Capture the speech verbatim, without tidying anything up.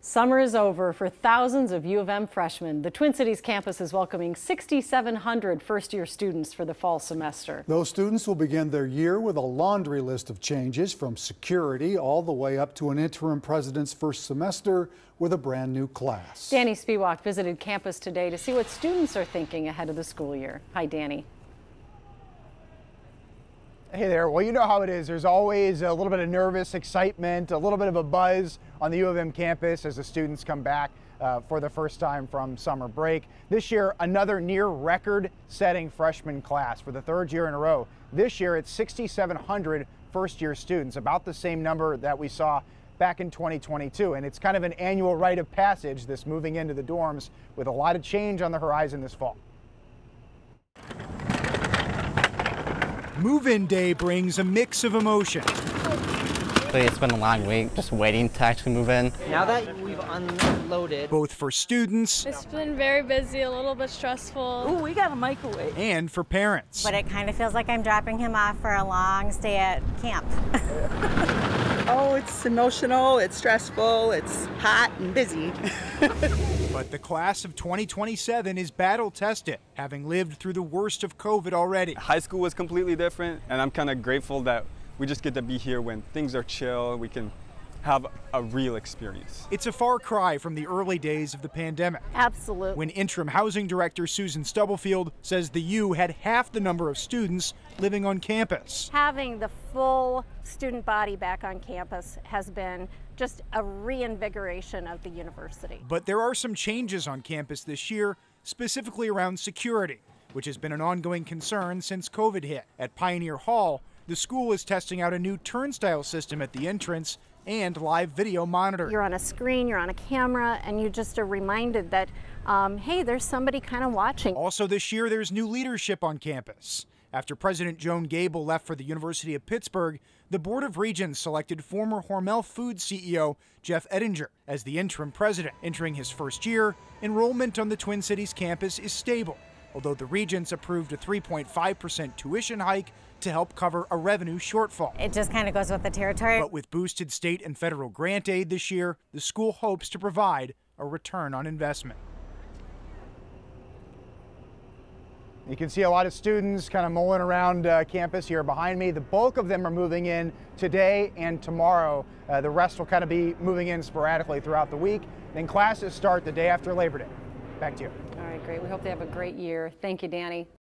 Summer is over for thousands of U of M freshmen. The Twin Cities campus is welcoming six thousand seven hundred first-year students for the fall semester. Those students will begin their year with a laundry list of changes, from security all the way up to an interim president's first semester with a brand new class. Danny Spiewak visited campus today to see what students are thinking ahead of the school year. Hi, Danny. Hey there. Well, you know how it is. There's always a little bit of nervous excitement, a little bit of a buzz on the U of M campus as the students come back uh, for the first time from summer break. This year, another near record-setting freshman class for the third year in a row. This year, it's six thousand seven hundred first-year students, about the same number that we saw back in twenty twenty-two. And it's kind of an annual rite of passage, this moving into the dorms, with a lot of change on the horizon this fall. Move-in day brings a mix of emotion. It's been a long week just waiting to actually move in. Now that we've unloaded. Both for students. It's been very busy, a little bit stressful. Ooh, we got a microwave. And for parents. But it kind of feels like I'm dropping him off for a long stay at camp. Oh, it's emotional, it's stressful, it's hot and busy. But the class of twenty twenty-seven is battle-tested, having lived through the worst of COVID already. High school was completely different, and I'm kind of grateful that we just get to be here when things are chill. We can have a real experience. It's a far cry from the early days of the pandemic. Absolutely. When interim housing director Susan Stubblefield says the U had half the number of students living on campus. Having the full student body back on campus has been just a reinvigoration of the university. But there are some changes on campus this year, specifically around security, which has been an ongoing concern since COVID hit. At Pioneer Hall, the school is testing out a new turnstile system at the entrance and live video monitoring. You're on a screen, you're on a camera, and you just are reminded that, um, hey, there's somebody kind of watching. Also this year, there's new leadership on campus. After President Joan Gable left for the University of Pittsburgh, the Board of Regents selected former Hormel Foods C E O Jeff Ettinger as the interim president. Entering his first year, enrollment on the Twin Cities campus is stable, although the Regents approved a three point five percent tuition hike to help cover a revenue shortfall. It just kind of goes with the territory. But with boosted state and federal grant aid this year, the school hopes to provide a return on investment. You can see a lot of students kind of mulling around uh, campus here behind me. The bulk of them are moving in today and tomorrow. Uh, the rest will kind of be moving in sporadically throughout the week. Then classes start the day after Labor Day. Back to you. All right, great. We hope they have a great year. Thank you, Danny.